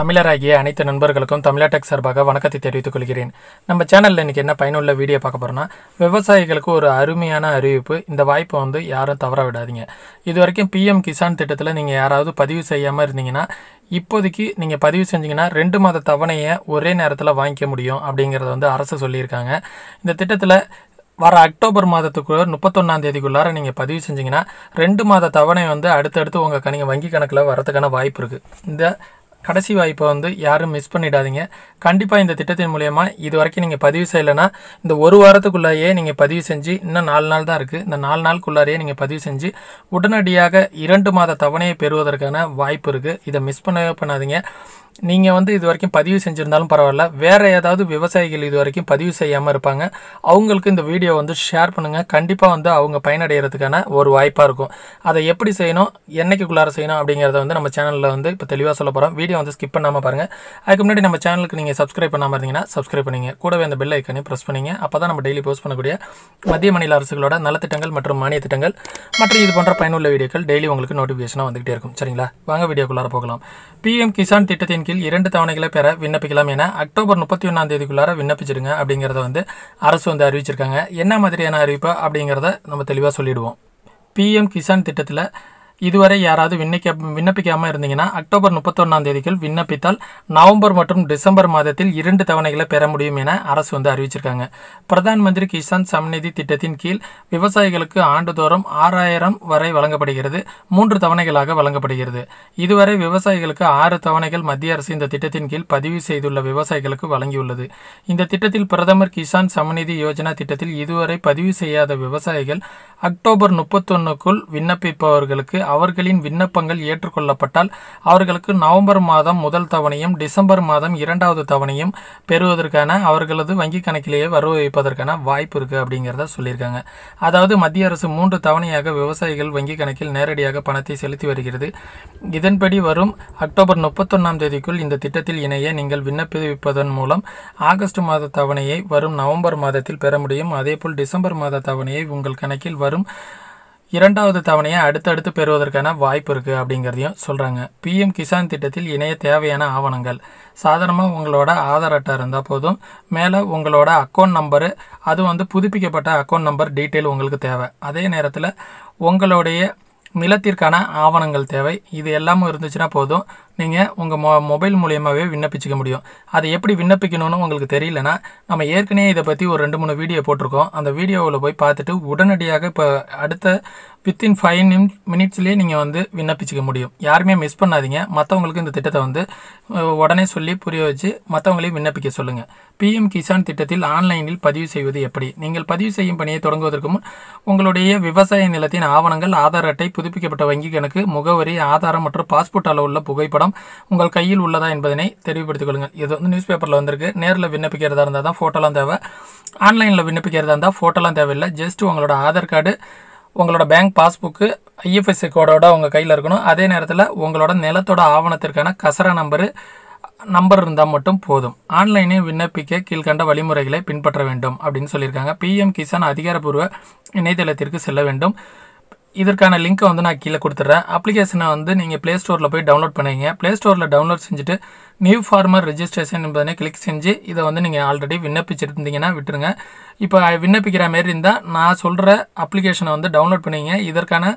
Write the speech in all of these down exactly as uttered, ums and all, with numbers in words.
தமிழராகிய அனைத்து நண்பர்களுக்கும் தமிழா டெக் சார்பாக வணக்கத்தை தெரிவித்துக் கொள்கிறேன். நம்ம சேனலில் இன்றைக்கி என்ன பயனுள்ள வீடியோ பார்க்க போகிறோம்னா, விவசாயிகளுக்கு ஒரு அருமையான அறிவிப்பு. இந்த வாய்ப்பை வந்து யாரும் தவற விடாதீங்க. இது வரைக்கும் பிஎம் கிசான் திட்டத்தில் நீங்கள் யாராவது பதிவு செய்யாமல் இருந்தீங்கன்னா, இப்போதைக்கு நீங்கள் பதிவு செஞ்சிங்கன்னா ரெண்டு மாத தவணையை ஒரே நேரத்தில் வாங்கிக்க முடியும் அப்படிங்கிறத வந்து அரசு சொல்லியிருக்காங்க. இந்த திட்டத்தில் வர அக்டோபர் மாதத்துக்குள்ள முப்பத்தொன்னாம் தேதிக்குள்ளார நீங்கள் பதிவு செஞ்சிங்கன்னா ரெண்டு மாத தவணை வந்து அடுத்தடுத்து உங்கள் கணிங்க வங்கி கணக்கில் வரதுக்கான வாய்ப்பு இருக்குது. இந்த கடைசி வாய்ப்பை வந்து யாரும் மிஸ் பண்ணிடாதீங்க. கண்டிப்பாக இந்த திட்டத்தின் மூலயமா இது வரைக்கும் நீங்கள் பதிவு செய்யலைன்னா இந்த ஒரு வாரத்துக்குள்ளாரையே நீங்கள் பதிவு செஞ்சு, இன்னும் நாலு நாள் தான் இருக்குது, இந்த நாலு நாளுக்குள்ளாரையே நீங்கள் பதிவு செஞ்சு உடனடியாக இரண்டு மாத தவணையை பெறுவதற்கான வாய்ப்பு இருக்குது. இதை மிஸ் பண்ணவே பண்ணாதீங்க. நீங்கள் வந்து இது வரைக்கும் பதிவு செஞ்சுருந்தாலும் பரவாயில்ல, வேறு ஏதாவது விவசாயிகள் இது வரைக்கும் பதிவு செய்யாமல் இருப்பாங்க, அவங்களுக்கு இந்த வீடியோ வந்து ஷேர் பண்ணுங்கள். கண்டிப்பாக வந்து அவங்க பயனடைகிறதுக்கான ஒரு வாய்ப்பாக இருக்கும். அதை எப்படி செய்யணும், என்னைக்குள்ளார செய்யணும் அப்படிங்கிறத வந்து நம்ம சேனலில் வந்து இப்போ தெளிவாக சொல்ல போகிறோம். வீடியோ வந்து ஸ்கிப் பண்ணாமல் பாருங்கள். அதுக்கு முன்னாடி நம்ம சேனலுக்கு நீங்கள் சப்ஸ்கிரைப் பண்ணாமல் இருந்தீங்கன்னா சப்ஸ்கிரைப் பண்ணிங்க, கூடவே அந்த பெல் ஐக்கனையும் ப்ரெஸ் பண்ணிங்க. அப்போ தான் நம்ம டெய்லி போஸ்ட் பண்ணக்கூடிய மத்திய மாநில அரசுகளோட நலத்திட்டங்கள் மற்றும் மானிய திட்டங்கள் மற்றும் இது போன்ற பயனுள்ள வீடியோக்கள் டெய்லி உங்களுக்கு நோட்டிஃபிகேஷனாக வந்துகிட்டே இருக்கும். சரிங்களா, வாங்க வீடியோக்குள்ளார போகலாம். பிஎம் கிசான் திட்டத்தின் கீழ் இரண்டு தவணைகளை பெற விண்ணப்பிக்கலாம் என அக்டோபர் முப்பத்தி ஒன்றாம் தேதிக்குள்ளார விண்ணப்பிச்சிடுங்க அப்படிங்கிறத வந்து அரசு வந்து அறிவிச்சிருக்காங்க. என்ன மாதிரியான அறிவிப்பா அப்படிங்கிறத நம்ம தெளிவாக சொல்லிடுவோம். பிஎம் கிசான் திட்டத்தில் இதுவரை யாராவது விண்ணப்பிக்க விண்ணப்பிக்காமல் இருந்தீங்கன்னா அக்டோபர் முப்பத்தொன்னாம் தேதிக்குள் விண்ணப்பித்தால் நவம்பர் மற்றும் டிசம்பர் மாதத்தில் இரண்டு தவணைகளை பெற முடியும் என அரசு வந்து அறிவிச்சிருக்காங்க. பிரதான் மந்திரி கிசான் சம்நிதி திட்டத்தின் கீழ் விவசாயிகளுக்கு ஆண்டுதோறும் ஆறாயிரம் வரை வழங்கப்படுகிறது. மூன்று தவணைகளாக வழங்கப்படுகிறது. இதுவரை விவசாயிகளுக்கு ஆறு தவணைகள் மத்திய அரசு இந்த திட்டத்தின் கீழ் பதிவு செய்துள்ள விவசாயிகளுக்கு வழங்கியுள்ளது. இந்த திட்டத்தில் பிரதமர் கிசான் சம்நிதி யோஜனா திட்டத்தில் இதுவரை பதிவு செய்யாத விவசாயிகள் அக்டோபர் முப்பத்தொன்னுக்குள் விண்ணப்பிப்பவர்களுக்கு அவர்களின் விண்ணப்பங்கள் ஏற்றுக்கொள்ளப்பட்டால் அவர்களுக்கு நவம்பர் மாதம் முதல் தவணையும் டிசம்பர் மாதம் இரண்டாவது தவணையும் பெறுவதற்கான அவர்களது வங்கி கணக்கிலேயே வரவு வைப்பதற்கான வாய்ப்பு இருக்குது அப்படிங்கிறத சொல்லியிருக்காங்க. அதாவது மத்திய அரசு மூன்று தவணையாக விவசாயிகள் வங்கி கணக்கில் நேரடியாக பணத்தை செலுத்தி வருகிறது. இதன்படி வரும் அக்டோபர் முப்பத்தொன்னாம் தேதிக்குள் இந்த திட்டத்தில் இணைய நீங்கள் விண்ணப்பிப்பதன் மூலம் ஆகஸ்ட் மாத தவணையை வரும் நவம்பர் மாதத்தில் பெற முடியும். அதேபோல் டிசம்பர் மாத தவணையை உங்கள் கணக்கில் வரும் இரண்டாவது தவணையை அடுத்தடுத்து பெறுவதற்கான வாய்ப்பு இருக்குது அப்படிங்கிறதையும் சொல்கிறாங்க. பிஎம் கிசான் திட்டத்தில் இணைய தேவையான ஆவணங்கள் சாதாரணமாக உங்களோட ஆதார் அட்டை இருந்தால் போதும். மேலே உங்களோட அக்கௌண்ட் நம்பரு, அது வந்து புதுப்பிக்கப்பட்ட அக்கௌண்ட் நம்பர் டீட்டெயில் உங்களுக்கு தேவை. அதே நேரத்தில் உங்களுடைய நிலத்திற்கான ஆவணங்கள் தேவை. இது எல்லாமும் இருந்துச்சுன்னா போதும், நீங்கள் உங்கள் மொ மொபைல் மூலியமாகவே விண்ணப்பிச்சிக்க முடியும். அதை எப்படி விண்ணப்பிக்கணும்னு உங்களுக்கு தெரியலனா நம்ம ஏற்கனவே இதை பற்றி ஒரு ரெண்டு மூணு வீடியோ போட்டிருக்கோம். அந்த வீடியோவில் போய் பார்த்துட்டு உடனடியாக இப்போ அடுத்த வித்தின் ஃபைவ் நிம் மினிட்ஸ்லேயே நீங்கள் வந்து விண்ணப்பிச்சிக்க முடியும். யாருமே மிஸ் பண்ணாதீங்க. மற்றவங்களுக்கு இந்த திட்டத்தை வந்து உடனே சொல்லி புரிய வச்சு மற்றவங்களையும் விண்ணப்பிக்க சொல்லுங்கள். பிஎம் கிசான் திட்டத்தில் ஆன்லைனில் பதிவு செய்வது எப்படி? நீங்கள் பதிவு செய்யும் பணியை தொடங்குவதற்கு முன் உங்களுடைய விவசாய நிலத்தின் ஆவணங்கள், ஆதார் அட்டை, புதுப்பிக்கப்பட்ட வங்கி கணக்கு, முகவரி, ஆதாரம் மற்றும் பாஸ்போர்ட் அளவுள்ள புகைப்படம் உங்கள் கையில் உள்ளதா என்பதனை தெரிவுபடுத்திக் கொள்ளுங்கள். இது வந்து நியூஸ் பேப்பரில் வந்திருக்கு. நேரில் விண்ணப்பிக்கிறதா இருந்தால் தான் ஃபோட்டோலாம் தேவை. ஆன்லைனில் விண்ணப்பிக்கிறதா இருந்தால் ஃபோட்டோலாம் தேவையில்லை. ஜஸ்ட் உங்களோட ஆதார் கார்டு, உங்களோட பேங்க் பாஸ்புக்கு, ஐஎஃப்எஸ்சி கோடோட உங்கள் கையில் இருக்கணும். அதே நேரத்தில் உங்களோட நிலத்தோட ஆவணத்திற்கான கசரா நம்பரு நம்பர் இருந்தால் மட்டும் போதும். ஆன்லைனில் விண்ணப்பிக்க கீழ்கண்ட வழிமுறைகளை பின்பற்ற வேண்டும் அப்படின்னு சொல்லியிருக்காங்க. பிஎம் கிசான் அதிகாரப்பூர்வ இணையதளத்திற்கு செல்ல வேண்டும். இதற்கான லிங்க்கை வந்து நான் கீழே கொடுத்துட்றேன். அப்ளிகேஷனை வந்து நீங்கள் ப்ளே ஸ்டோரில் போய் டவுன்லோட் பண்ணுவீங்க. ப்ளே ஸ்டோரில் டவுன்லோட் செஞ்சுட்டு நியூ ஃபார்மர் ரெஜிஸ்ட்ரேஷன் என்பதனை கிளிக் செஞ்சு இதை வந்து நீங்கள் ஆல்ரெடி விண்ணப்பிச்சிருந்தீங்கன்னா விட்டுருங்க. இப்போ விண்ணப்பிக்கிற மாரி இருந்தால் நான் சொல்கிற அப்ளிகேஷனை வந்து டவுன்லோட் பண்ணுவீங்க. இதற்கான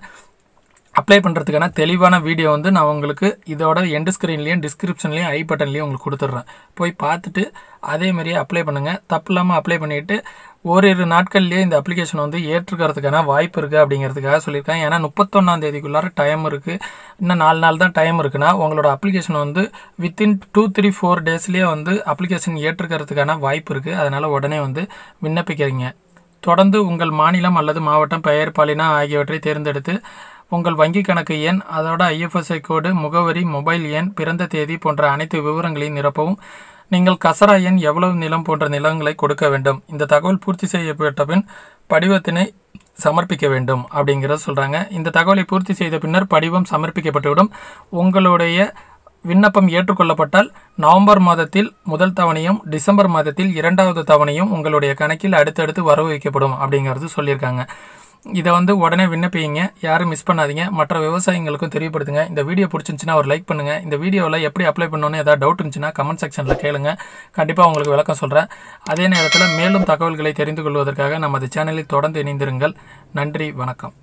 அப்ளை பண்ணுறதுக்கான தெளிவான வீடியோ வந்து நான் உங்களுக்கு இதோட எண்டு ஸ்க்ரீன்லேயும் டிஸ்கிரிப்ஷன்லேயும் ஐ பட்டன்லேயும் உங்களுக்கு கொடுத்துட்றேன். போய் பார்த்துட்டு அதேமாதிரியே அப்ளை பண்ணுங்கள். தப்பு இல்லாமல் அப்ளை பண்ணிவிட்டு ஓரிரு நாட்கள்லேயே இந்த அப்ளிகேஷன் வந்து ஏற்றுக்கிறதுக்கான வாய்ப்பு இருக்குது அப்படிங்கிறதுக்காக சொல்லியிருக்காங்க. ஏன்னா முப்பத்தொன்னாம் தேதிக்குள்ளார டைம் இருக்குது, இன்னும் நாலு நாள் தான் டைம் இருக்குன்னா உங்களோட அப்ளிகேஷன் வந்து வித்தின் டூ த்ரீ ஃபோர் டேஸ்லேயே வந்து அப்ளிகேஷன் ஏற்றுக்கிறதுக்கான வாய்ப்பு இருக்குது. அதனால் உடனே வந்து விண்ணப்பிக்கிறீங்க. தொடர்ந்து உங்கள் மாநிலம் அல்லது மாவட்டம், பெயர், பாலினா ஆகியவற்றை தேர்ந்தெடுத்து உங்கள் வங்கி கணக்கு எண், அதோட ஐஎஃப்எஸ்ஐ கோடு, முகவரி, மொபைல் எண், பிறந்த தேதி போன்ற அனைத்து விவரங்களையும் நிரப்பவும். நீங்கள் கசரா எண், எவ்வளவு நிலம் போன்ற நிலங்களை கொடுக்க வேண்டும். இந்த தகவல் பூர்த்தி செய்யப்பட்ட பின் படிவத்தினை சமர்ப்பிக்க வேண்டும் அப்படிங்கிறத சொல்கிறாங்க. இந்த தகவலை பூர்த்தி செய்த பின்னர் படிவம் சமர்ப்பிக்கப்பட்டுவிடும். உங்களுடைய விண்ணப்பம் ஏற்றுக்கொள்ளப்பட்டால் நவம்பர் மாதத்தில் முதல் தவணையும் டிசம்பர் மாதத்தில் இரண்டாவது தவணையும் உங்களுடைய கணக்கில் அடுத்தடுத்து வரவு வைக்கப்படும் அப்படிங்கிறது சொல்லியிருக்காங்க. இதை வந்து உடனே விண்ணப்பிங்க, யாரும் மிஸ் பண்ணாதீங்க. மற்ற விவசாயிகளுக்கும் தெரியப்படுத்துங்க. இந்த வீடியோ பிடிச்சிருந்துச்சுன்னா ஒரு லைக் பண்ணுங்கள். இந்த வீடியோவில் எப்படி அப்ளை பண்ணணும்னு ஏதாவது டவுட் இருந்துச்சுன்னா கமெண்ட் செக்ஷனில் கேளுங்க. கண்டிப்பாக உங்களுக்கு விளக்கம் சொல்கிறேன். அதே நேரத்தில் மேலும் தகவல்களை தெரிந்து கொள்வதற்காக நமது சேனலில் தொடர்ந்து இணைந்திருங்கள். நன்றி, வணக்கம்.